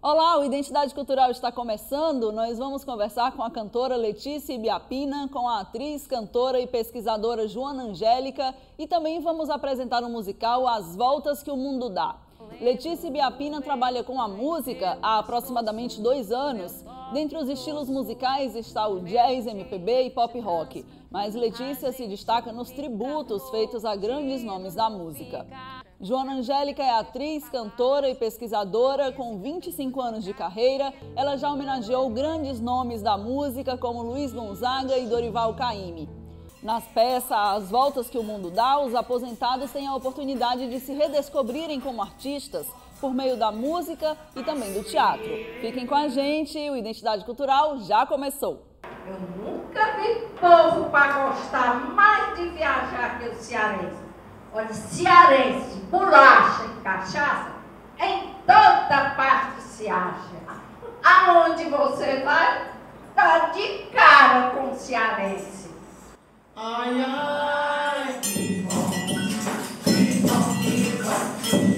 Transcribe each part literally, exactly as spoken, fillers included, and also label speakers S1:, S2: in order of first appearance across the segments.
S1: Olá, o Identidade Cultural está começando. Nós vamos conversar com a cantora Letícia Ibiapina, com a atriz, cantora e pesquisadora Joana Angélica e também vamos apresentar o musical As Voltas que o Mundo Dá. Letícia Ibiapina trabalha com a música há aproximadamente dois anos. Dentre os estilos musicais está o jazz, M P B e pop rock, mas Letícia se destaca nos tributos feitos a grandes nomes da música. Joana Angélica é atriz, cantora e pesquisadora com vinte e cinco anos de carreira. Ela já homenageou grandes nomes da música como Luiz Gonzaga e Dorival Caymmi. Nas peças As Voltas que o Mundo Dá, os aposentados têm a oportunidade de se redescobrirem como artistas por meio da música e também do teatro. Fiquem com a gente, o Identidade Cultural já começou.
S2: Eu nunca vi povo para gostar mais de viajar que o cearense. Olha, cearense, bolacha e cachaça, em toda parte se acha. Aonde você vai, tá de cara com o cearense.
S3: Ai, ai, que bom, que bom, que bom.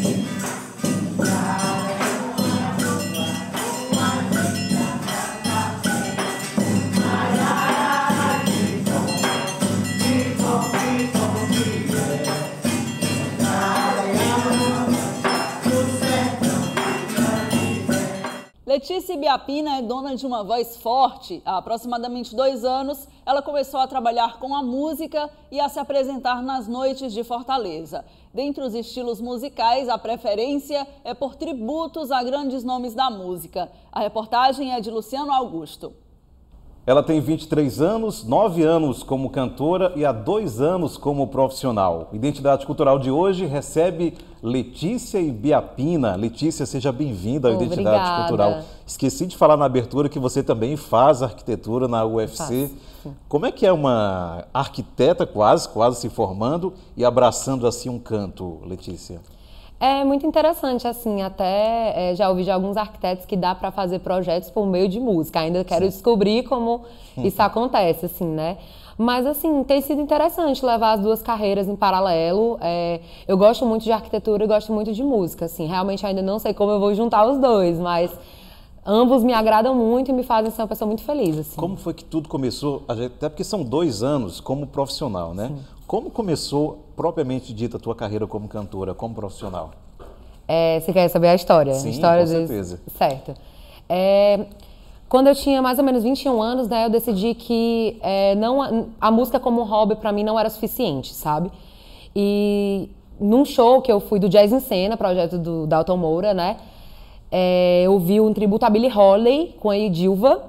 S1: Letícia Ibiapina é dona de uma voz forte. Há aproximadamente dois anos, ela começou a trabalhar com a música e a se apresentar nas noites de Fortaleza. Dentre os estilos musicais, a preferência é por tributos a grandes nomes da música. A reportagem é de Luciano Augusto.
S4: Ela tem vinte e três anos, nove anos como cantora e há dois anos como profissional. Identidade Cultural de hoje recebe Letícia Ibiapina. Letícia, seja bem-vinda ao
S5: Obrigada.
S4: Identidade Cultural. Esqueci de falar na abertura que você também faz arquitetura na U F C.
S5: Faço.
S4: Como é que é uma arquiteta quase, quase se formando e abraçando assim um canto, Letícia?
S5: É muito interessante, assim, até é, já ouvi de alguns arquitetos que dá para fazer projetos por meio de música. Ainda quero Sim. descobrir como uhum. isso acontece, assim, né? Mas, assim, tem sido interessante levar as duas carreiras em paralelo. É, eu gosto muito de arquitetura e gosto muito de música, assim. Realmente ainda não sei como eu vou juntar os dois, mas ambos me agradam muito e me fazem ser uma pessoa muito feliz, assim.
S4: Como foi que tudo começou? Até porque são dois anos como profissional, né? Sim. Como começou, propriamente dita, a tua carreira como cantora, como profissional?
S5: É, você quer saber a história?
S4: Sim,
S5: a história
S4: com certeza.
S5: De... Certo. É, quando eu tinha mais ou menos vinte e um anos, né, eu decidi que é, não, a música como hobby para mim não era suficiente, sabe? E num show que eu fui do Jazz em Cena, projeto do Dalton Moura, né? É, eu vi um tributo a Billie Holiday com a Edilva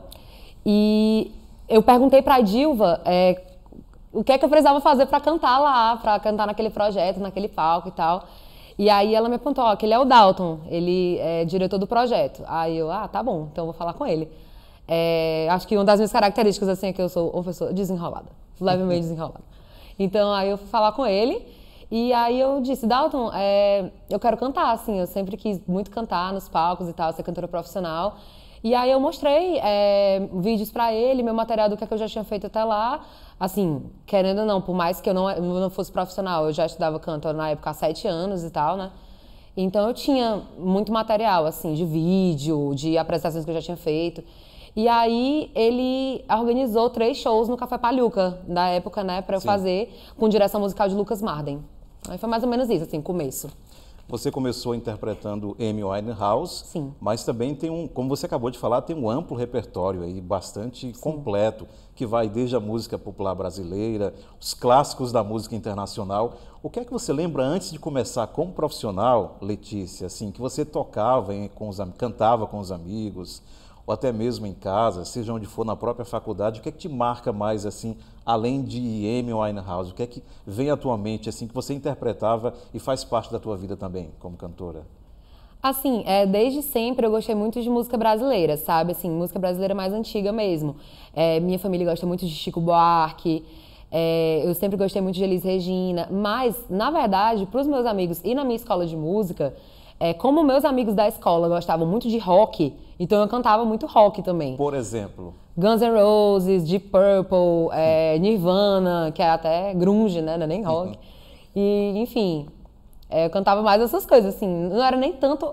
S5: e eu perguntei para a Edilva é, o que é que eu precisava fazer para cantar lá, para cantar naquele projeto, naquele palco e tal. E aí ela me apontou, ó, que ele é o Dalton, ele é diretor do projeto. Aí eu, ah, tá bom, então eu vou falar com ele. É, acho que uma das minhas características, assim, é que eu sou uma pessoa desenrolada, levemente desenrolada. Então aí eu fui falar com ele e aí eu disse, Dalton, é, eu quero cantar, assim, eu sempre quis muito cantar nos palcos e tal, ser cantora profissional. E aí eu mostrei é, vídeos pra ele, meu material do que, é que eu já tinha feito até lá. Assim, querendo ou não, por mais que eu não, eu não fosse profissional, eu já estudava canto na época há sete anos e tal, né? Então eu tinha muito material, assim, de vídeo, de apresentações que eu já tinha feito. E aí ele organizou três shows no Café Palhuca, da época, né, pra eu Sim. fazer, com direção musical de Lucas Marden. Aí foi mais ou menos isso, assim, começo.
S4: Você começou interpretando Amy Winehouse,
S5: Sim.
S4: mas também tem um, como você acabou de falar, tem um amplo repertório aí, bastante Sim. completo, que vai desde a música popular brasileira, os clássicos da música internacional. O que é que você lembra antes de começar como profissional, Letícia, assim, que você tocava, hein, com os, cantava com os amigos, ou até mesmo em casa, seja onde for, na própria faculdade, o que é que te marca mais, assim, além de Amy Winehouse? O que é que vem à tua mente, assim, que você interpretava e faz parte da tua vida também, como cantora?
S5: Assim, é, desde sempre eu gostei muito de música brasileira, sabe? Assim, música brasileira mais antiga mesmo. É, minha família gosta muito de Chico Buarque, é, eu sempre gostei muito de Elis Regina, mas, na verdade, para os meus amigos e na minha escola de música, é, como meus amigos da escola gostavam muito de rock, então eu cantava muito rock também.
S4: Por exemplo?
S5: Guns N' Roses, Deep Purple, é, Nirvana, que é até grunge, né? Não é nem rock. E, enfim, é, eu cantava mais essas coisas, assim. Não era nem tanto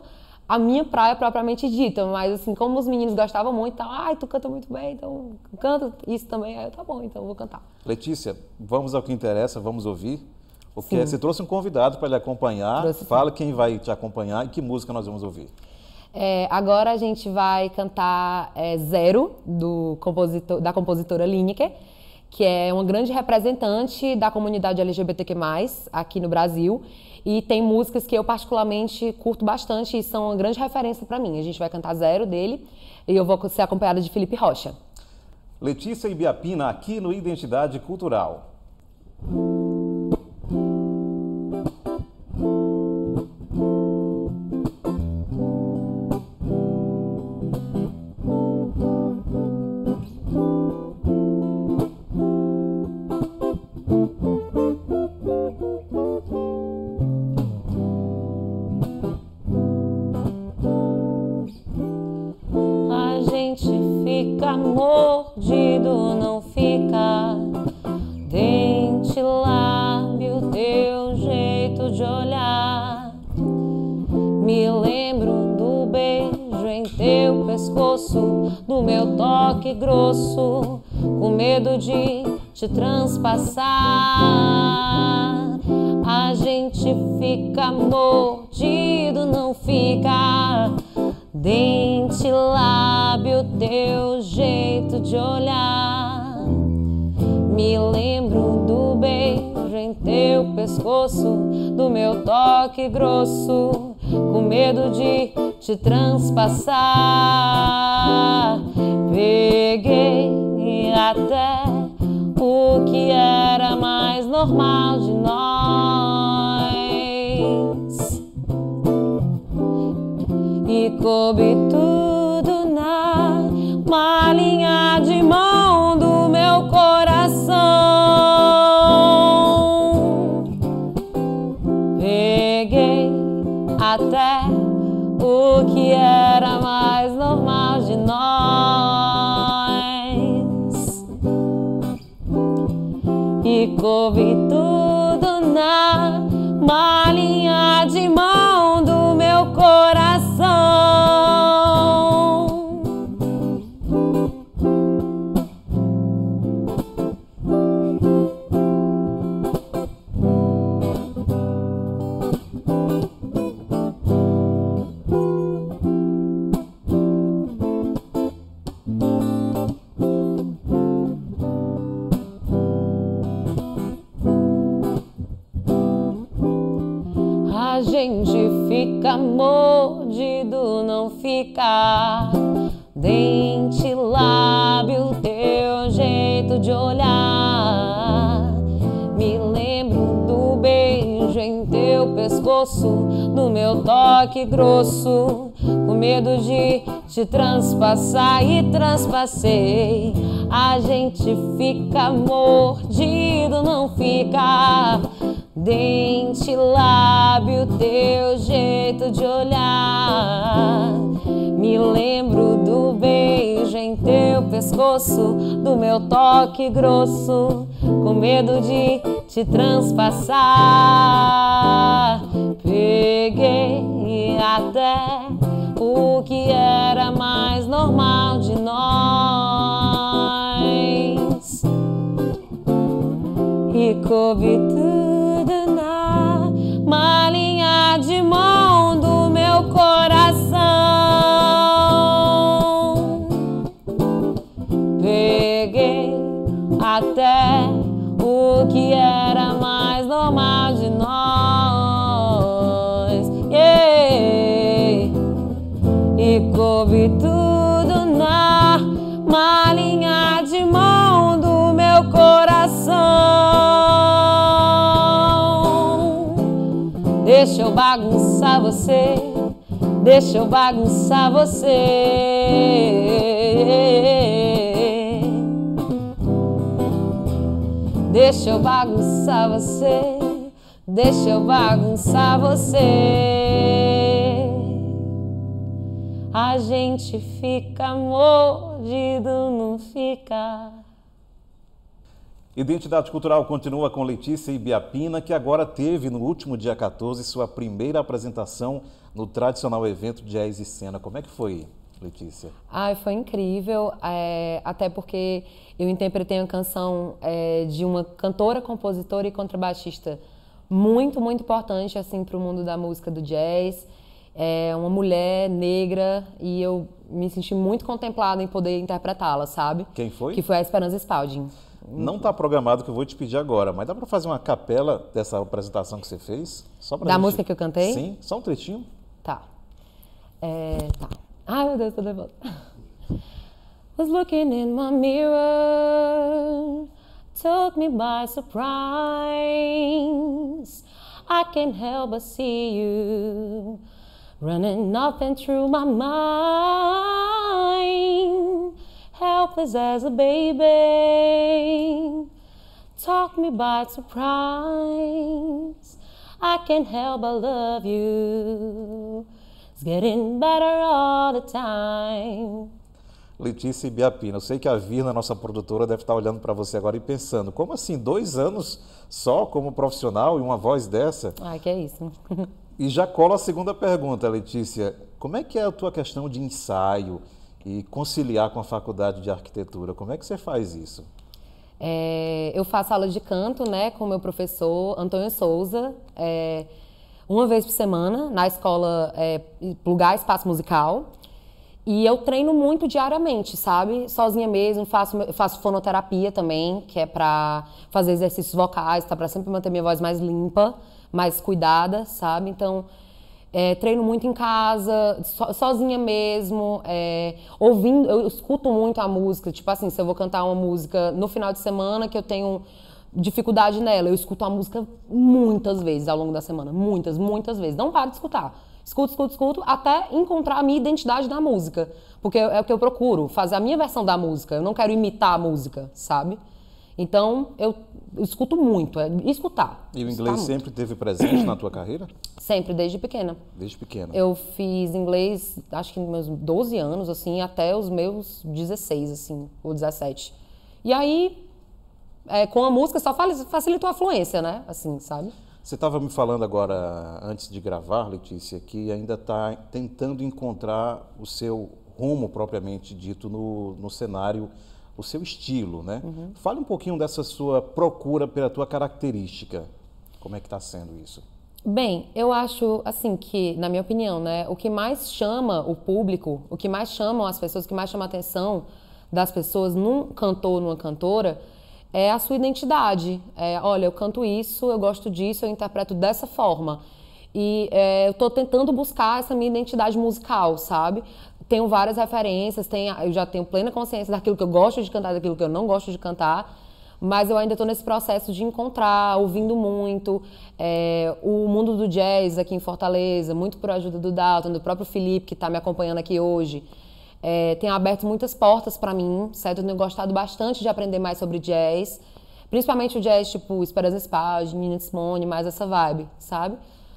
S5: a minha praia propriamente dita, mas assim, como os meninos gostavam muito, tá, ai, tu canta muito bem, então canta isso também, aí eu, tá bom, então eu vou cantar.
S4: Letícia, vamos ao que interessa, vamos ouvir. Porque
S5: Sim.
S4: você trouxe um convidado para lhe acompanhar,
S5: Trouxe,
S4: fala quem vai te acompanhar e que música nós vamos ouvir.
S5: É, agora a gente vai cantar é, Zero, do compositor, da compositora Lineker, que é uma grande representante da comunidade L G B T Q mais, aqui no Brasil. E tem músicas que eu particularmente curto bastante e são uma grande referência para mim. A gente vai cantar Zero dele e eu vou ser acompanhada de Felipe Rocha.
S4: Letícia Ibiapina, aqui no Identidade Cultural.
S5: Fica mordido, não fica. Dente, lábio, teu jeito de olhar. Me lembro do beijo em teu pescoço, do meu toque grosso, com medo de te transpassar. A gente fica mordido, não fica. Dente, lábio, teu jeito de olhar. Me lembro do beijo em teu pescoço, do meu toque grosso, com medo de te transpassar. Peguei até o que era mais normal de nós e coube tudo na malinha de mão do meu coração. Peguei até o que era mais normal de nós e coube tudo na malinha de mão do meu coração. A gente fica mordido, não fica. Dente, lábio, teu jeito de olhar. Me lembro do beijo em teu pescoço, do meu toque grosso, com medo de te transpassar e transpassei. A gente fica mordido, não fica. Dente, lábio, teu jeito de olhar. Me lembro do beijo em teu pescoço, do meu toque grosso, com medo de te transpassar. Peguei até o que era mais normal de nós e coube tudo na malinha de mão do meu coração. Peguei até o que era mais normal de nós, yeah. E coube tudo na malinha de mão do meu coração. Deixa eu bagunçar você, deixa eu bagunçar você. Deixa eu bagunçar você, deixa eu bagunçar você. A gente fica mordido, não fica.
S4: Identidade Cultural continua com Letícia Ibiapina, que agora teve, no último dia quatorze, sua primeira apresentação no tradicional evento Jazz e Cena. Como é que foi, Letícia?
S5: Ai, foi incrível, é, até porque eu interpretei uma canção é, de uma cantora, compositora e contrabaixista muito, muito importante assim, para o mundo da música do jazz. É uma mulher negra e eu me senti muito contemplada em poder interpretá-la, sabe?
S4: Quem foi?
S5: Que foi a Esperança Spalding.
S4: Não está programado que eu vou te pedir agora, mas dá para fazer uma capela dessa apresentação que você fez? Só pra
S5: Da
S4: gente...
S5: música que eu cantei?
S4: Sim, só um trechinho.
S5: Tá. É, tá. Ai, meu Deus, tô nervosa. Was looking in my mirror, took me by surprise. I can't help but see you running nothing through my mind. Helpless as a baby, took me by surprise. I can't help but love you. It's getting better all the time.
S4: Letícia Ibiapina, eu sei que a Virna, nossa produtora, deve estar olhando para você agora e pensando, como assim, dois anos só como profissional e uma voz dessa?
S5: Ai, que é isso.
S4: E já cola a segunda pergunta, Letícia. Como é que é a tua questão de ensaio e conciliar com a faculdade de arquitetura? Como é que você faz isso?
S5: É, eu faço aula de canto, né, com o meu professor Antônio Souza, é, uma vez por semana, na escola é, Lugar Espaço Musical. E eu treino muito diariamente, sabe? Sozinha mesmo, faço, faço fonoterapia também, que é para fazer exercícios vocais, tá? Para sempre manter minha voz mais limpa, mais cuidada, sabe? Então, é, treino muito em casa, so, sozinha mesmo, é, ouvindo, eu escuto muito a música. Tipo assim, se eu vou cantar uma música no final de semana que eu tenho dificuldade nela, eu escuto a música muitas vezes ao longo da semana, muitas, muitas vezes. Não paro de escutar. Escuto, escuto, escuto, até encontrar a minha identidade na música. Porque é o que eu procuro, fazer a minha versão da música. Eu não quero imitar a música, sabe? Então, eu escuto muito, é escutar.
S4: E o
S5: escutar
S4: inglês
S5: muito.
S4: sempre teve presente na tua carreira?
S5: Sempre, desde pequena.
S4: Desde pequena.
S5: Eu fiz inglês, acho que nos meus doze anos, assim, até os meus dezesseis, assim, ou dezessete. E aí, é, com a música só facilitou a fluência, né? Assim, sabe?
S4: Você estava me falando agora, antes de gravar, Letícia, que ainda está tentando encontrar o seu rumo propriamente dito no, no cenário, o seu estilo, né? Uhum. Fale um pouquinho dessa sua procura pela tua característica. Como é que está sendo isso?
S5: Bem, eu acho, assim, que, na minha opinião, né, o que mais chama o público, o que mais chamam as pessoas, o que mais chama a atenção das pessoas num cantor, numa cantora, é a sua identidade. É, olha, eu canto isso, eu gosto disso, eu interpreto dessa forma. E é, eu estou tentando buscar essa minha identidade musical, sabe? Tenho várias referências, tenho, eu já tenho plena consciência daquilo que eu gosto de cantar, daquilo que eu não gosto de cantar, mas eu ainda estou nesse processo de encontrar, ouvindo muito. É, o mundo do jazz aqui em Fortaleza, muito por ajuda do Dalton, do próprio Felipe, que está me acompanhando aqui hoje, É, tem aberto muitas portas para mim, certo? Eu tenho gostado bastante de aprender mais sobre jazz, principalmente o jazz tipo Esperança Spalding, Nina Simone, mais essa vibe, sabe?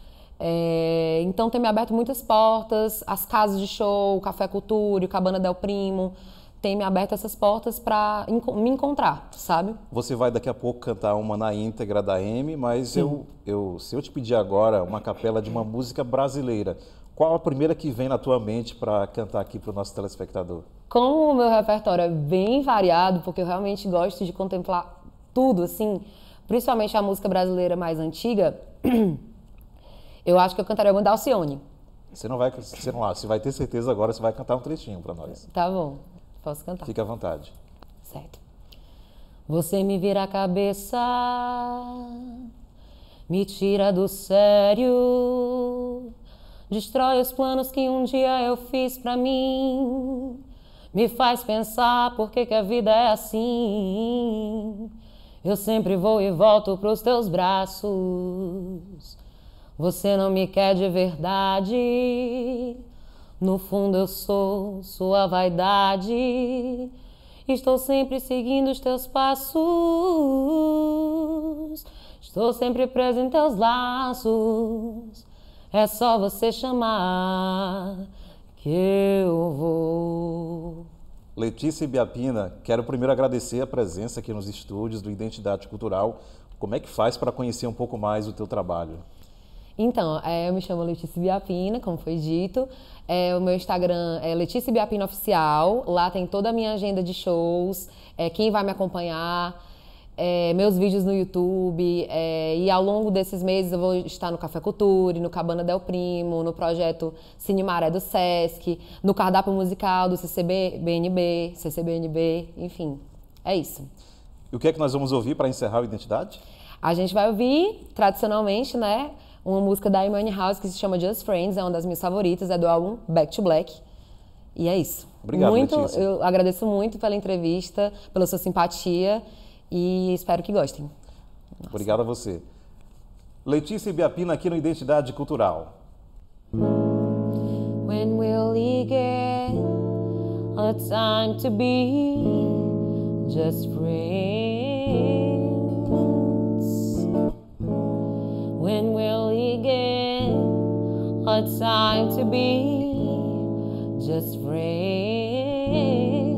S5: É, então tem me aberto muitas portas, as casas de show, o Café Cultura, o Cabana Del Primo, tem me aberto essas portas para me encontrar, sabe?
S4: Você vai daqui a pouco cantar uma na íntegra da M, mas eu, eu, se eu te pedir agora uma capela de uma música brasileira, qual a primeira que vem na tua mente para cantar aqui para o nosso telespectador?
S5: Como o meu repertório é bem variado, porque eu realmente gosto de contemplar tudo, assim, principalmente a música brasileira mais antiga, eu acho que eu cantaria uma da Alcione.
S4: Você não vai, você não, você vai ter certeza agora, você vai cantar um trechinho para nós.
S5: Tá bom, posso cantar.
S4: Fica à vontade.
S5: Certo. Você me vira a cabeça, me tira do sério, destrói os planos que um dia eu fiz pra mim. Me faz pensar por que que a vida é assim. Eu sempre vou e volto pros teus braços. Você não me quer de verdade. No fundo eu sou sua vaidade. Estou sempre seguindo os teus passos. Estou sempre preso em teus laços. É só você chamar que eu vou.
S4: Letícia Ibiapina, quero primeiro agradecer a presença aqui nos estúdios do Identidade Cultural. Como é que faz para conhecer um pouco mais o teu trabalho?
S5: Então, é, eu me chamo Letícia Ibiapina, como foi dito. É, o meu Instagram é Letícia Ibiapina Oficial. Lá tem toda a minha agenda de shows, é, quem vai me acompanhar, é, meus vídeos no YouTube. É, e ao longo desses meses eu vou estar no Café Culture, no Cabana Del Primo, no projeto Cine Maré do Sesc, no cardápio musical do C C B N B, C C B N B, enfim, é isso.
S4: E o que é que nós vamos ouvir para encerrar o Identidade?
S5: A gente vai ouvir, tradicionalmente, né, uma música da Amy Winehouse que se chama Just Friends, é uma das minhas favoritas, é do álbum Back to Black. E é isso.
S4: Obrigado,
S5: muito,
S4: Letícia.
S5: Eu agradeço muito pela entrevista, pela sua simpatia e espero que gostem. Nossa.
S4: Obrigado a você. Letícia Ibiapina aqui no Identidade Cultural.
S5: When will we get a time to be just friends? When will we get a time to be just friends?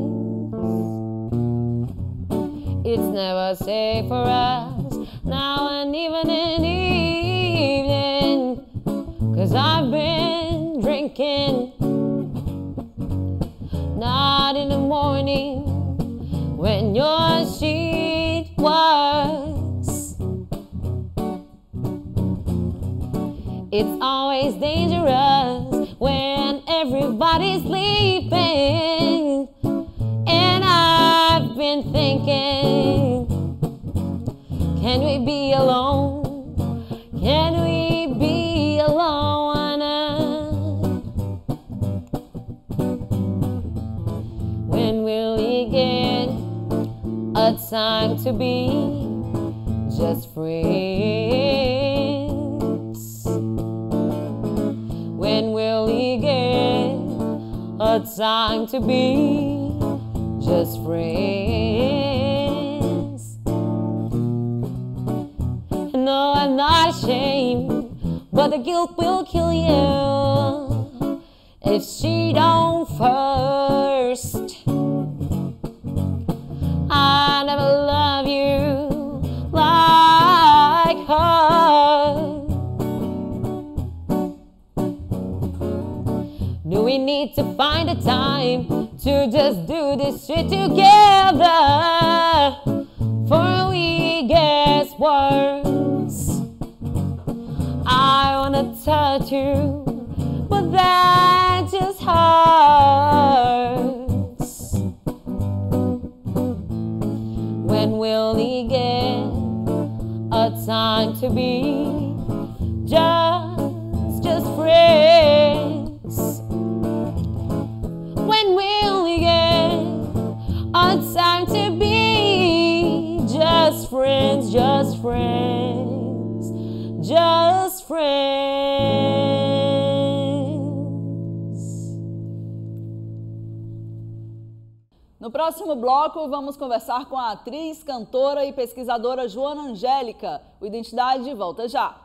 S5: It's never safe for us now and even in evening, 'cause I've been drinking, not in the morning when your sheet was. It's always dangerous when everybody's sleeping. And I've been thinking, can we be alone? Can we be alone? When will we get a time to be just friends? When will we get a time to be just friends? No, I'm not ashamed, but the guilt will kill you if she don't first. I never love you like her. Do we need to find a time to just do this shit together? For we gets worse. I wanna touch you, but that just hurts. When will we get a time to be just, just friends? When will we get a time to be just friends, just friends, just friends?
S1: No próximo bloco, vamos conversar com a atriz, cantora e pesquisadora Joana Angélica. O Identidade volta já.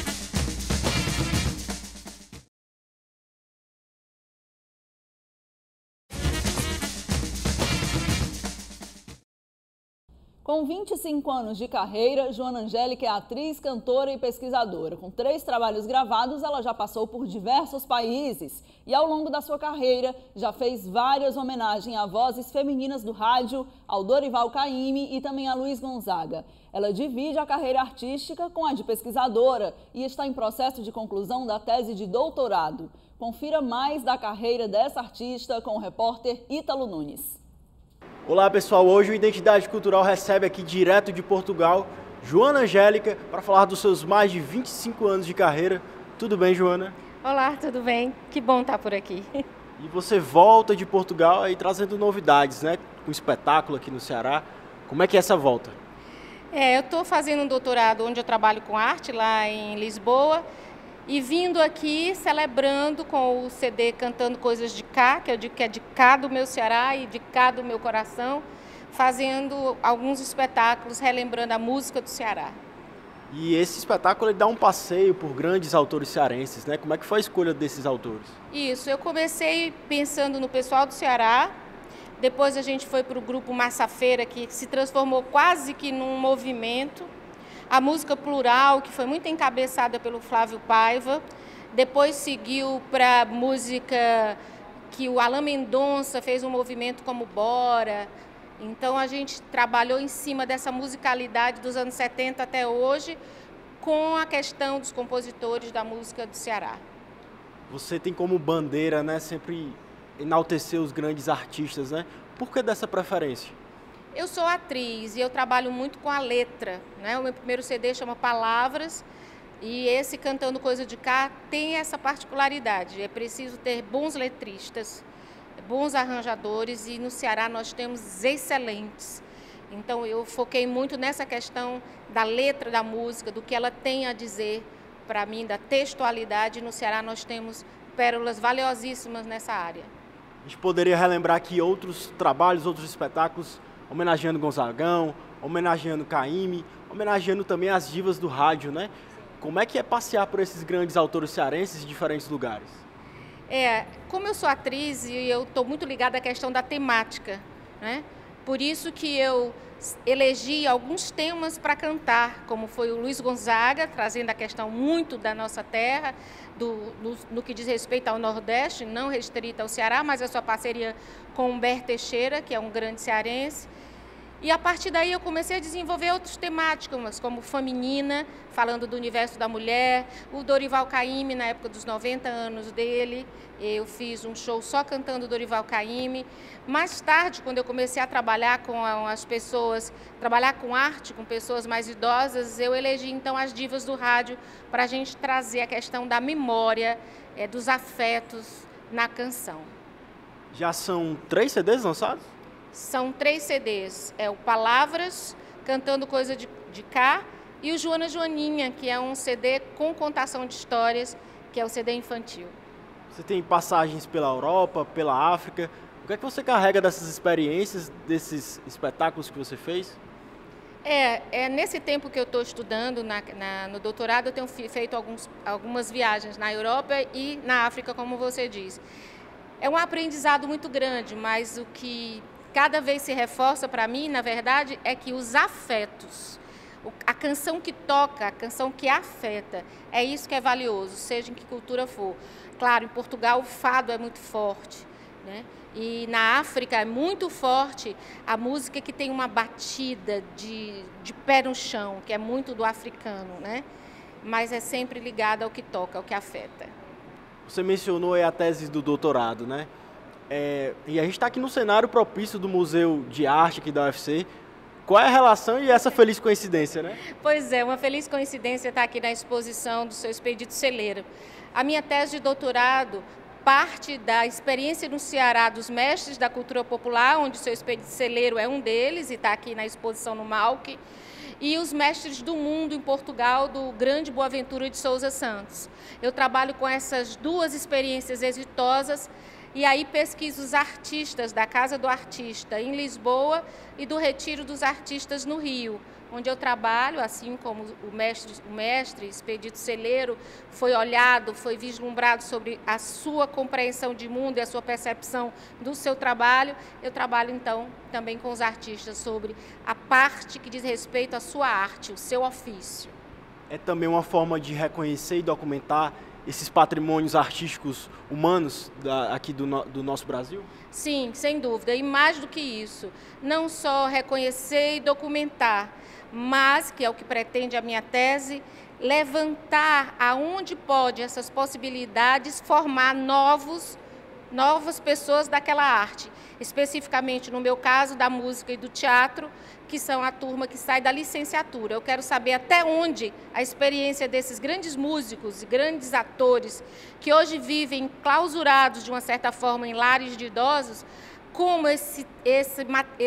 S1: Com vinte e cinco anos de carreira, Joana Angélica é atriz, cantora e pesquisadora. Com três trabalhos gravados, ela já passou por diversos países e, ao longo da sua carreira, já fez várias homenagens a vozes femininas do rádio, ao Dorival Caymmi e também a Luiz Gonzaga. Ela divide a carreira artística com a de pesquisadora e está em processo de conclusão da tese de doutorado. Confira mais da carreira dessa artista com o repórter Ítalo Nunes.
S6: Olá pessoal, hoje o Identidade Cultural recebe aqui direto de Portugal Joana Angélica para falar dos seus mais de vinte e cinco anos de carreira. Tudo bem, Joana?
S7: Olá, tudo bem? Que bom estar por aqui.
S6: E você volta de Portugal aí trazendo novidades, né? Com um espetáculo aqui no Ceará. Como é que é essa volta?
S7: É, eu estou fazendo um doutorado onde eu trabalho com arte lá em Lisboa e vindo aqui celebrando com o C D Cantando Coisas de Cá, que eu digo que é de cá do meu Ceará e de cá do meu coração, fazendo alguns espetáculos relembrando a música do Ceará.
S6: E esse espetáculo ele dá um passeio por grandes autores cearenses, né? Como é que foi a escolha desses autores?
S7: Isso, eu comecei pensando no pessoal do Ceará, Depois a gente foi para o grupo Massafeira, que se transformou quase que num movimento. A música plural, que foi muito encabeçada pelo Flávio Paiva. Depois seguiu para a música que o Alain Mendonça fez um movimento como Bora. Então a gente trabalhou em cima dessa musicalidade dos anos setenta até hoje, com a questão dos compositores da música do Ceará.
S6: Você tem como bandeira, né, sempre enaltecer os grandes artistas, né? Por que dessa preferência?
S7: Eu sou atriz e eu trabalho muito com a letra, né? O meu primeiro C D chama Palavras e esse Cantando Coisa de Cá tem essa particularidade. É preciso ter bons letristas, bons arranjadores e no Ceará nós temos excelentes. Então eu foquei muito nessa questão da letra da música, do que ela tem a dizer para mim, da textualidade. No Ceará nós temos pérolas valiosíssimas nessa área.
S6: A gente poderia relembrar aqui outros trabalhos, outros espetáculos, homenageando Gonzagão, homenageando Caymmi, homenageando também as divas do rádio, né? Como é que é passear por esses grandes autores cearenses em diferentes lugares?
S7: É, como eu sou atriz e eu estou muito ligada à questão da temática, né? Por isso que eu elegi alguns temas para cantar, como foi o Luiz Gonzaga, trazendo a questão muito da nossa terra, do, no, no que diz respeito ao Nordeste, não restrita ao Ceará, mas a sua parceria com Humberto Teixeira, que é um grande cearense. E a partir daí eu comecei a desenvolver outras temáticas, como Feminina, falando do universo da mulher, o Dorival Caymmi, na época dos noventa anos dele, eu fiz um show só cantando Dorival Caymmi. Mais tarde, quando eu comecei a trabalhar com as pessoas, trabalhar com arte, com pessoas mais idosas, eu elegi então as divas do rádio para a gente trazer a questão da memória, é, dos afetos na canção.
S6: Já são três C Ds lançados?
S7: São três C Ds, é o Palavras, Cantando Coisa de, de Cá, e o Joana Joaninha, que é um C D com contação de histórias, que é o C D infantil.
S6: Você tem passagens pela Europa, pela África. O que é que você carrega dessas experiências, desses espetáculos que você fez?
S7: É, é nesse tempo que eu estou estudando na, na, no doutorado, eu tenho feito alguns, algumas viagens na Europa e na África, como você diz. É um aprendizado muito grande, mas o que cada vez se reforça para mim, na verdade, é que os afetos, a canção que toca, a canção que afeta, é isso que é valioso, seja em que cultura for. Claro, em Portugal o fado é muito forte, né? E na África é muito forte a música que tem uma batida de, de pé no chão, que é muito do africano, né? Mas é sempre ligada ao que toca, ao que afeta.
S6: Você mencionou aí a tese do doutorado, né? É, e a gente está aqui no cenário propício do Museu de Arte aqui da U F C. Qual é a relação e essa feliz coincidência, né?
S7: Pois é, uma feliz coincidência estar aqui na exposição do seu Expedito Celeiro. A minha tese de doutorado parte da experiência no Ceará dos mestres da cultura popular, onde o seu Expedito Celeiro é um deles e está aqui na exposição no Malc, e os mestres do mundo em Portugal, do grande Boaventura de Sousa Santos. Eu trabalho com essas duas experiências exitosas e aí pesquiso os artistas da Casa do Artista em Lisboa e do Retiro dos Artistas no Rio, onde eu trabalho, assim como o mestre, o mestre Expedito Celeiro foi olhado, foi vislumbrado sobre a sua compreensão de mundo e a sua percepção do seu trabalho. Eu trabalho, então, também com os artistas sobre a parte que diz respeito à sua arte, o seu ofício.
S6: É também uma forma de reconhecer e documentar esses patrimônios artísticos humanos da, aqui do, no, do nosso Brasil?
S7: Sim, sem dúvida. E mais do que isso, não só reconhecer e documentar, mas, que é o que pretende a minha tese, levantar aonde pode essas possibilidades formar novos, novas pessoas daquela arte. Especificamente, no meu caso, da música e do teatro, que são a turma que sai da licenciatura. Eu quero saber até onde a experiência desses grandes músicos e grandes atores, que hoje vivem clausurados, de uma certa forma, em lares de idosos, como esse, esse,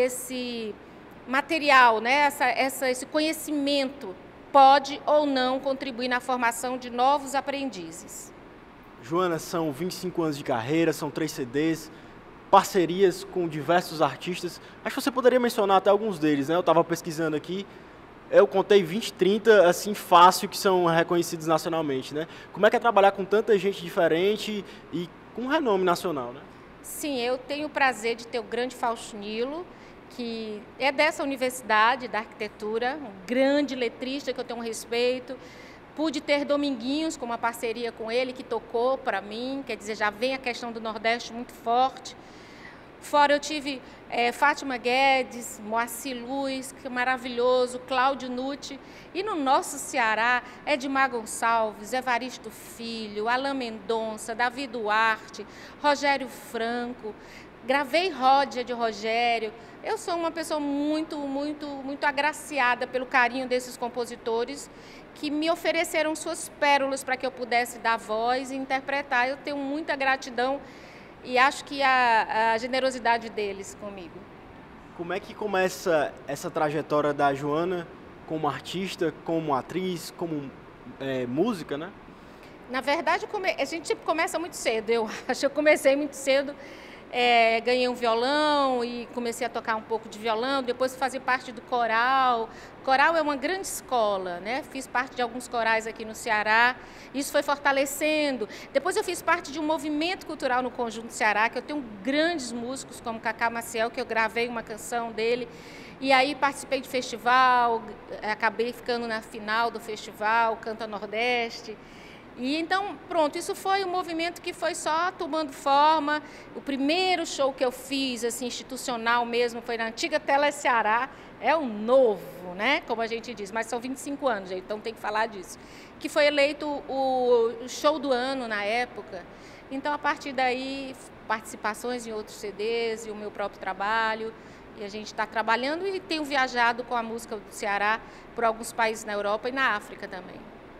S7: esse material, né? essa, essa, esse conhecimento pode ou não contribuir na formação de novos aprendizes.
S6: Joana, são vinte e cinco anos de carreira, são três C Ds, parcerias com diversos artistas. Acho que você poderia mencionar até alguns deles, né? Eu estava pesquisando aqui, eu contei vinte, trinta, assim, fácil, que são reconhecidos nacionalmente, né? Como é que é trabalhar com tanta gente diferente e com renome nacional, né?
S7: Sim, eu tenho o prazer de ter o grande Fausto Nilo, que é dessa universidade da arquitetura, um grande letrista que eu tenho um respeito. Pude ter Dominguinhos com uma parceria com ele, que tocou para mim, quer dizer, já vem a questão do Nordeste muito forte. Fora eu tive é, Fátima Guedes, Moacir Luz, que é maravilhoso, Cláudio Nucci. E no nosso Ceará, Edmar Gonçalves, Evaristo Filho, Alain Mendonça, Davi Duarte, Rogério Franco. Gravei Ródia de Rogério. Eu sou uma pessoa muito, muito, muito agraciada pelo carinho desses compositores que me ofereceram suas pérolas para que eu pudesse dar voz e interpretar. Eu tenho muita gratidão e acho que a, a generosidade deles comigo.
S6: Como é que começa essa trajetória da Joana como artista, como atriz, como é, música, né?
S7: Na verdade, a gente começa muito cedo, eu acho. Eu comecei muito cedo. É, ganhei um violão e comecei a tocar um pouco de violão, depois fazer parte do coral. Coral é uma grande escola, né? Fiz parte de alguns corais aqui no Ceará, isso foi fortalecendo. Depois eu fiz parte de um movimento cultural no Conjunto Ceará, que eu tenho grandes músicos como Cacá Maciel, que eu gravei uma canção dele, e aí participei de festival, acabei ficando na final do festival, Canta Nordeste. E então, pronto, isso foi um movimento que foi só tomando forma. O primeiro show que eu fiz, assim, institucional mesmo, foi na antiga Tele Ceará. É um novo, né, como a gente diz, mas são vinte e cinco anos, então tem que falar disso. Que foi eleito o show do ano na época. Então, a partir daí, participações em outros C Ds e o meu próprio trabalho. E a gente está trabalhando e tenho viajado com a música do Ceará por alguns países na Europa e na África também.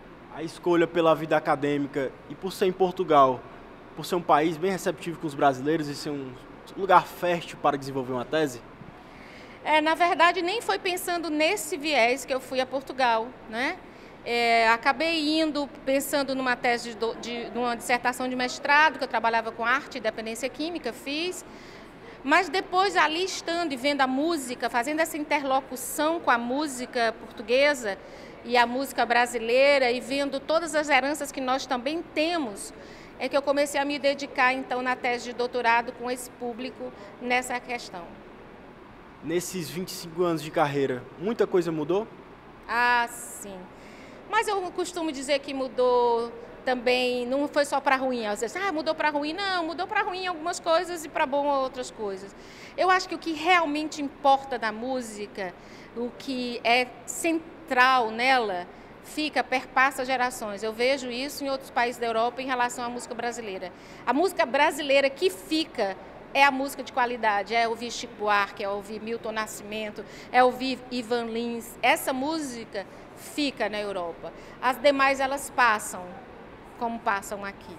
S6: A escolha pela vida acadêmica e por ser em Portugal, por ser um país bem receptivo com os brasileiros e ser um lugar fértil para desenvolver uma tese?
S7: É, na verdade, nem foi pensando nesse viés que eu fui a Portugal, né? É, acabei indo pensando numa tese, de, de, numa dissertação de mestrado, que eu trabalhava com arte e dependência química, fiz. Mas depois, ali estando e vendo a música, fazendo essa interlocução com a música portuguesa, e a música brasileira, e vendo todas as heranças que nós também temos, é que eu comecei a me dedicar, então, na tese de doutorado com esse público nessa questão.
S6: Nesses vinte e cinco anos de carreira, muita coisa mudou?
S7: Ah, sim. Mas eu costumo dizer que mudou também, não foi só para ruim. Às vezes, ah, mudou para ruim. Não, mudou para ruim algumas coisas e para bom outras coisas. Eu acho que o que realmente importa da música, o que é central nela, fica, perpassa gerações. Eu vejo isso em outros países da Europa em relação à música brasileira. A música brasileira que fica é a música de qualidade, é ouvir Chico Buarque, é ouvir Milton Nascimento, é ouvir Ivan Lins. Essa música fica na Europa. As demais, elas passam, como passam aqui.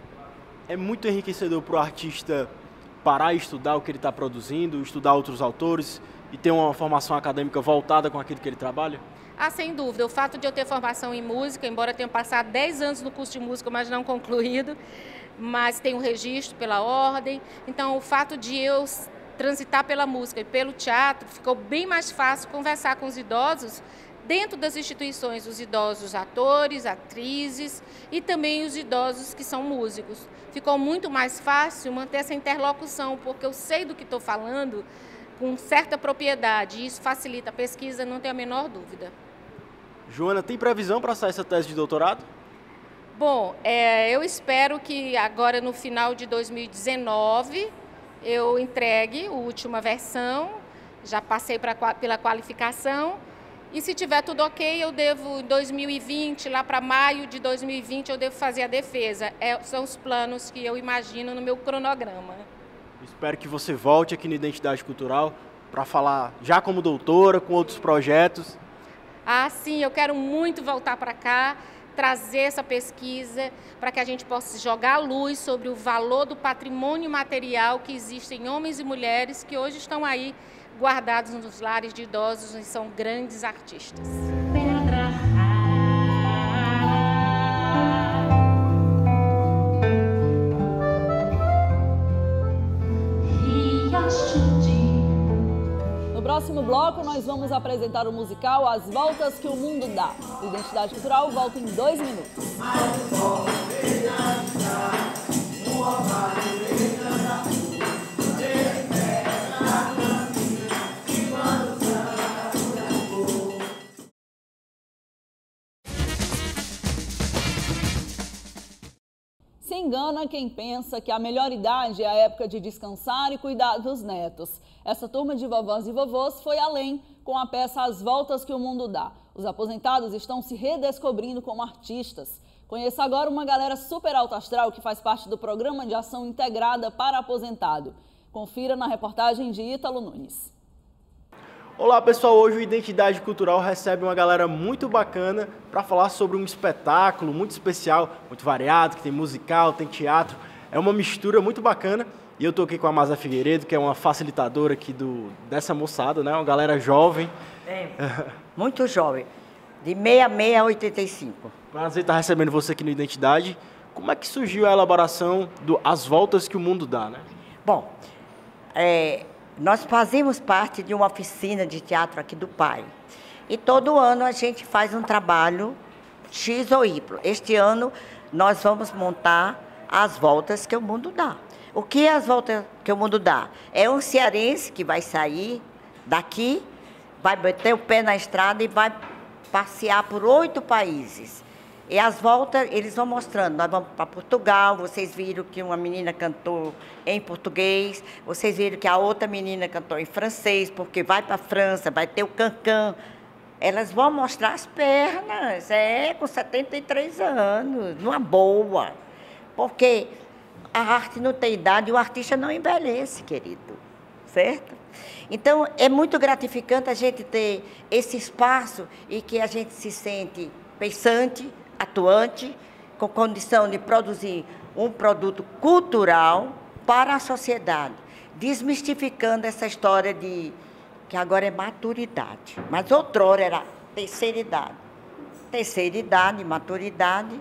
S6: É muito enriquecedor para o artista parar e estudar o que ele está produzindo, estudar outros autores e ter uma formação acadêmica voltada com aquilo que ele trabalha?
S7: Ah, sem dúvida. O fato de eu ter formação em música, embora eu tenha passado dez anos no curso de música, mas não concluído, mas tenho registro pela ordem. Então, o fato de eu transitar pela música e pelo teatro, ficou bem mais fácil conversar com os idosos dentro das instituições, os idosos atores, atrizes e também os idosos que são músicos. Ficou muito mais fácil manter essa interlocução, porque eu sei do que estou falando com certa propriedade, e isso facilita a pesquisa, não tenho a menor dúvida.
S6: Joana, tem previsão para sair essa tese de doutorado?
S7: Bom, é, eu espero que agora no final de dois mil e dezenove eu entregue a última versão, já passei pra, pela qualificação, e se tiver tudo ok, eu devo, em dois mil e vinte, lá para maio de dois mil e vinte, eu devo fazer a defesa. É, são os planos que eu imagino no meu cronograma.
S6: Espero que você volte aqui na Identidade Cultural para falar já como doutora, com outros projetos.
S7: Ah, sim, eu quero muito voltar para cá, trazer essa pesquisa para que a gente possa jogar a luz sobre o valor do patrimônio material que existe em homens e mulheres que hoje estão aí guardados nos lares de idosos e são grandes artistas.
S2: Pedra
S1: No próximo bloco, nós vamos apresentar o musical As Voltas que o Mundo Dá. Identidade Cultural volta em dois minutos. engana quem pensa que a melhor idade é a época de descansar e cuidar dos netos. Essa turma de vovós e vovôs foi além com a peça As Voltas que o Mundo Dá. Os aposentados estão se redescobrindo como artistas. Conheça agora uma galera super alto astral que faz parte do Programa de Ação Integrada para Aposentado. Confira na reportagem de Ítalo Nunes.
S6: Olá pessoal, hoje o Identidade Cultural recebe uma galera muito bacana para falar sobre um espetáculo muito especial, muito variado, que tem musical, tem teatro, é uma mistura muito bacana. E eu estou aqui com a Masa Figueiredo, que é uma facilitadora aqui do, dessa moçada, né? Uma galera jovem.
S8: É, muito jovem, de sessenta e seis a oitenta e cinco.
S6: Prazer estar recebendo você aqui no Identidade. Como é que surgiu a elaboração do As Voltas que o Mundo Dá, né?
S8: Bom, é... nós fazemos parte de uma oficina de teatro aqui do Pai. E todo ano a gente faz um trabalho X ou Y. Este ano nós vamos montar As Voltas que o Mundo Dá. O que é As Voltas que o Mundo Dá? É um cearense que vai sair daqui, vai meter o pé na estrada e vai passear por oito países. E as voltas, eles vão mostrando, nós vamos para Portugal, vocês viram que uma menina cantou em português, vocês viram que a outra menina cantou em francês, porque vai para a França, vai ter o cancan. Elas vão mostrar as pernas, é, com setenta e três anos, numa boa. Porque a arte não tem idade e o artista não envelhece, querido, certo? Então, é muito gratificante a gente ter esse espaço e que a gente se sente pensante, atuante, com condição de produzir um produto cultural para a sociedade, desmistificando essa história de que agora é maturidade, mas outrora era terceira idade. Terceira idade, maturidade,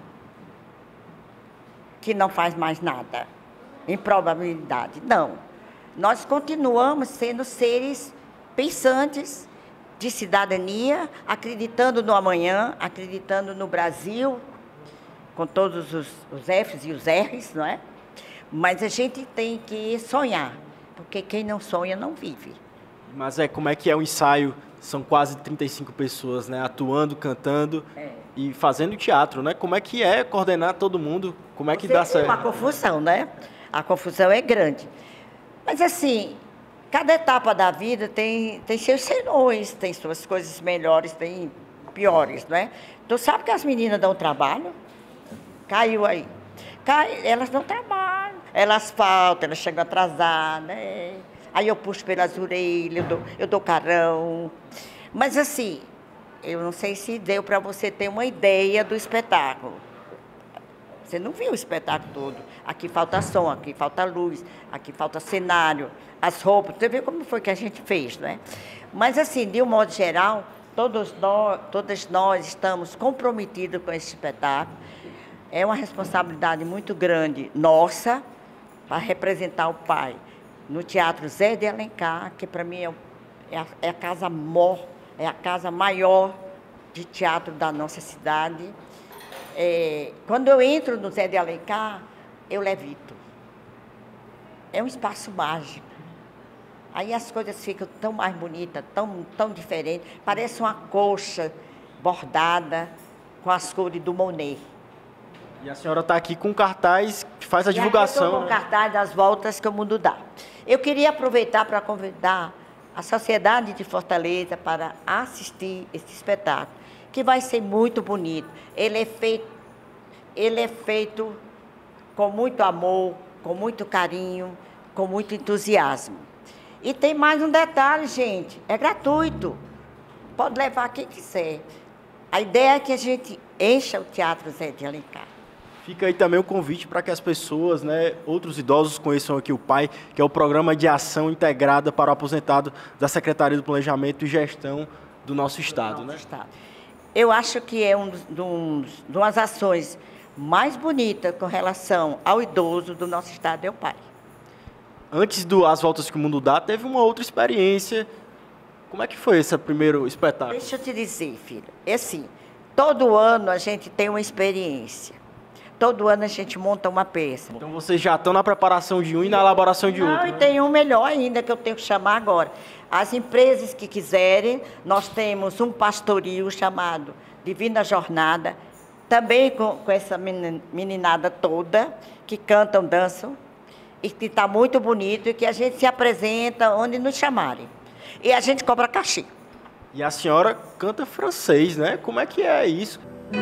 S8: que não faz mais nada, improbabilidade. Não, nós continuamos sendo seres pensantes, de cidadania, acreditando no amanhã, acreditando no Brasil, com todos os, os Fs e os Rs, não é? Mas a gente tem que sonhar, porque quem não sonha não vive.
S6: Mas é, como é que é o ensaio? São quase trinta e cinco pessoas, né? Atuando, cantando é. e fazendo teatro, né? Como é que é coordenar todo mundo? Como é que
S8: Você
S6: dá certo?
S8: É uma confusão, né? A confusão é grande. Mas assim, cada etapa da vida tem, tem seus senões, tem suas coisas melhores, tem piores, não é? Tu sabe que as meninas dão trabalho? Caiu aí. Cai, elas dão trabalho. Elas faltam, elas chegam atrasadas, né? Aí eu puxo pelas orelhas, eu dou, eu dou carão. Mas assim, eu não sei se deu para você ter uma ideia do espetáculo. Você não viu o espetáculo todo. Aqui falta som, aqui falta luz, aqui falta cenário, as roupas. Você viu como foi que a gente fez, não é? Mas, assim, de um modo geral, todos nós, todas nós estamos comprometidos com esse espetáculo. É uma responsabilidade muito grande nossa para representar o Pai no Teatro Zé de Alencar, que para mim é a, é a casa mor, é a casa maior de teatro da nossa cidade. É, quando eu entro no Zé de Alencar, eu levito. É um espaço mágico. Aí as coisas ficam tão mais bonitas, tão, tão diferentes. Parece uma coxa bordada com as cores do Monet.
S6: E a senhora está aqui com cartaz que faz a
S8: e
S6: divulgação.
S8: Eu estou com
S6: né?
S8: cartaz das voltas que o mundo dá. Eu queria aproveitar para convidar a sociedade de Fortaleza para assistir esse espetáculo, que vai ser muito bonito. Ele é feito, ele é feito com muito amor, com muito carinho, com muito entusiasmo. E tem mais um detalhe, gente, é gratuito. Pode levar quem quiser. A ideia é que a gente encha o Teatro Zé de Alencar.
S6: Fica aí também o convite para que as pessoas, né, outros idosos conheçam aqui o Pai, que é o Programa de Ação Integrada para o Aposentado da Secretaria do Planejamento e Gestão do nosso Estado.
S8: Do nosso
S6: né?
S8: estado. Eu acho que é um dos, dos, de umas ações mais bonitas com relação ao idoso do nosso Estado, é o Pai.
S6: Antes do As Voltas que o Mundo Dá, teve uma outra experiência. Como é que foi esse primeiro espetáculo?
S8: Deixa eu te dizer, filho, é assim, todo ano a gente tem uma experiência. Todo ano a gente monta uma peça.
S6: Então vocês já estão na preparação de um e na elaboração de
S8: Não,
S6: outro.
S8: e
S6: né?
S8: tem um melhor ainda que eu tenho que chamar agora. As empresas que quiserem, nós temos um pastoril chamado Divina Jornada, também com, com essa meninada toda, que cantam, dançam, e que está muito bonito, e que a gente se apresenta onde nos chamarem. E a gente cobra cachê.
S6: E a senhora canta francês, né? Como é que é isso?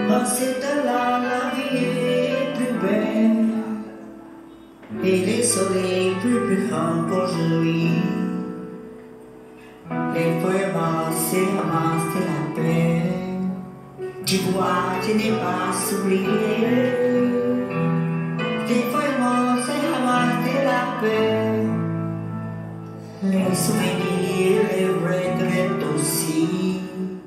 S3: Tu vois, tu n'es pas sourire. Des fois, c'est ramasser la paix. Les souvenirs, les regrets aussi.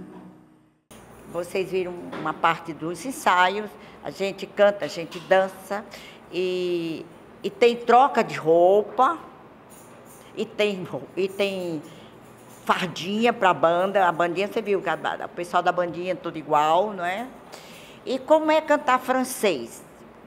S8: Vocês viram uma parte dos ensaios, a gente canta, a gente dança, e, e tem troca de roupa, e tem, e tem fardinha para a banda. A bandinha, você viu, o pessoal da bandinha tudo igual, não é? E como é cantar francês?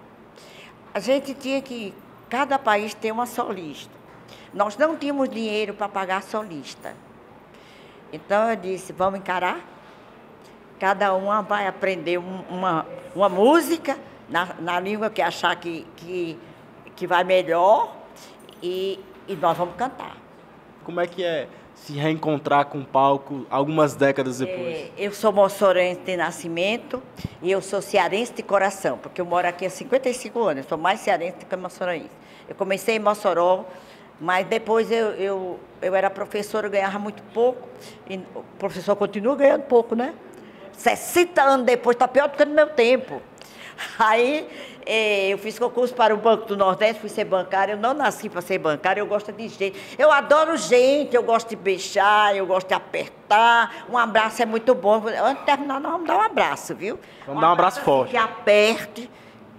S8: A gente tinha que, cada país tem uma solista. Nós não tínhamos dinheiro para pagar solista. Então eu disse, vamos encarar? Cada uma vai aprender uma, uma música na, na língua que achar que, que, que vai melhor, e, e nós vamos cantar.
S6: Como é que é se reencontrar com o palco algumas décadas depois?
S8: É, eu sou mossorense de nascimento e eu sou cearense de coração, porque eu moro aqui há cinquenta e cinco anos, eu sou mais cearense do que mossorense. Eu comecei em Mossoró, mas depois eu, eu, eu era professora, eu ganhava muito pouco, e o professor continua ganhando pouco, né? sessenta anos depois, está pior do que no meu tempo. Aí eh, eu fiz concurso para o Banco do Nordeste, fui ser bancária. Eu não nasci para ser bancária, eu gosto de gente. Eu adoro gente, eu gosto de beijar, eu gosto de apertar. Um abraço é muito bom. Antes de terminar, nós vamos dar um abraço, viu?
S6: Vamos um dar um abraço forte.
S8: Que aperte,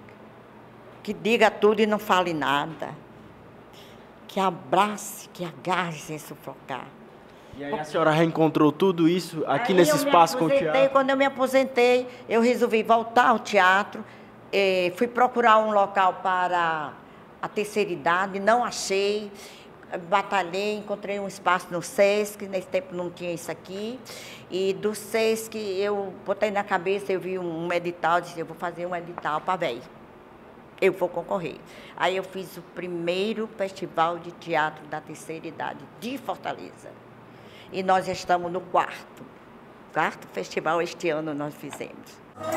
S8: que diga tudo e não fale nada. Que abrace, que agarre sem sufocar.
S6: E aí a senhora reencontrou tudo isso aqui
S8: Aí
S6: nesse
S8: eu me
S6: espaço com o
S8: aposentei.
S6: teatro?
S8: Quando eu me aposentei, eu resolvi voltar ao teatro. Eh, fui procurar um local para a terceira idade, não achei. Batalhei, encontrei um espaço no SESC, nesse tempo não tinha isso aqui. E do SESC eu botei na cabeça, eu vi um edital, disse, eu vou fazer um edital para velho. Eu vou concorrer. Aí eu fiz o primeiro festival de teatro da terceira idade de Fortaleza. E nós estamos no quarto. Quarto festival este ano nós fizemos.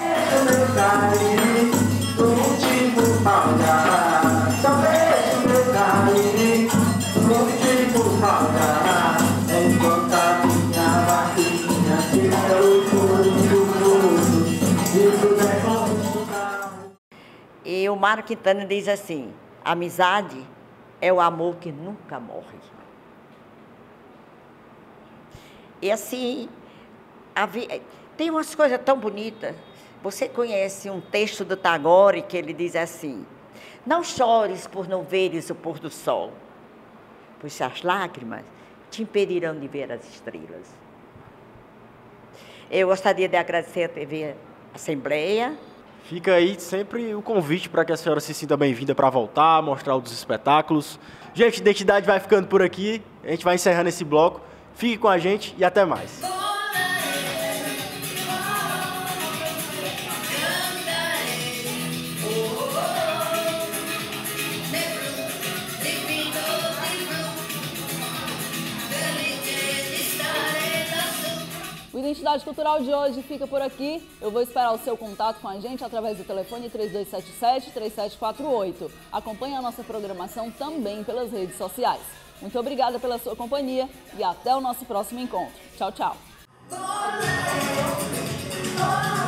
S8: E o Mário Quintana diz assim, amizade é o amor que nunca morre. E assim, vi... tem umas coisas tão bonitas. Você conhece um texto do Tagore que ele diz assim, não chores por não veres o pôr do sol, pois as lágrimas te impedirão de ver as estrelas. Eu gostaria de agradecer a T V Assembleia.
S6: Fica aí sempre o convite para que a senhora se sinta bem-vinda para voltar, mostrar outros espetáculos. Gente, Identidade vai ficando por aqui, a gente vai encerrando esse bloco. Fique com a gente e até mais.
S1: O Identidade Cultural de hoje fica por aqui. Eu vou esperar o seu contato com a gente através do telefone três dois sete sete, três sete quatro oito. Acompanhe a nossa programação também pelas redes sociais. Muito obrigada pela sua companhia e até o nosso próximo encontro. Tchau, tchau.